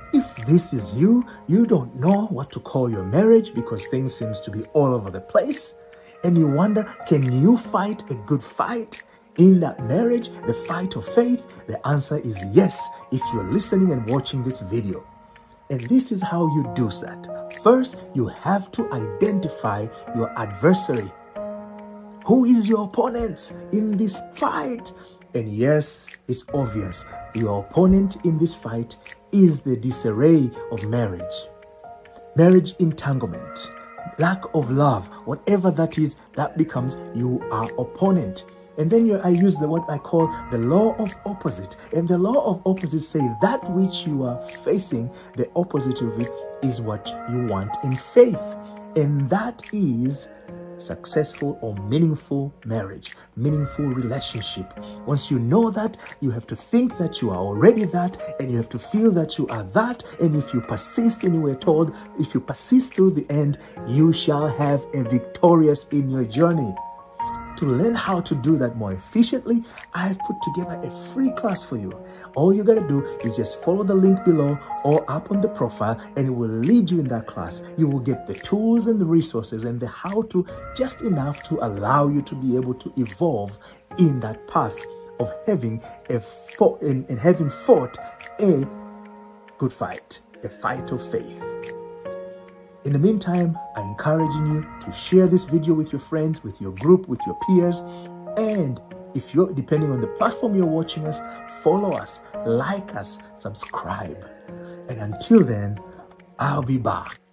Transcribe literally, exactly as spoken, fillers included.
If this is you, you don't know what to call your marriage because things seems to be all over the place, and you wonder, can you fight a good fight in that marriage, the fight of faith? The answer is yes, if you're listening and watching this video. And this is how you do that. First, you have to identify your adversary. Who is your opponent in this fight? And yes, it's obvious. Your opponent in this fight is the disarray of marriage. Marriage entanglement, lack of love, whatever that is, that becomes you are opponent. And then you, I use the what I call the law of opposite. And the law of opposite say that which you are facing, the opposite of it is what you want in faith. And that is successful or meaningful marriage, meaningful relationship. Once you know that, you have to think that you are already that, and you have to feel that you are that. And if you persist, and you were told, if you persist through the end, you shall have a victorious in your journey. To learn how to do that more efficiently, I've put together a free class for you. All you gotta do is just follow the link below or up on the profile, and it will lead you in that class. You will get the tools and the resources and the how-to just enough to allow you to be able to evolve in that path of having a fought, in, in having fought a good fight, a fight of faith. In the meantime, I'm encouraging you to share this video with your friends, with your group, with your peers. And if you're, depending on the platform you're watching us, follow us, like us, subscribe. And until then, I'll be back.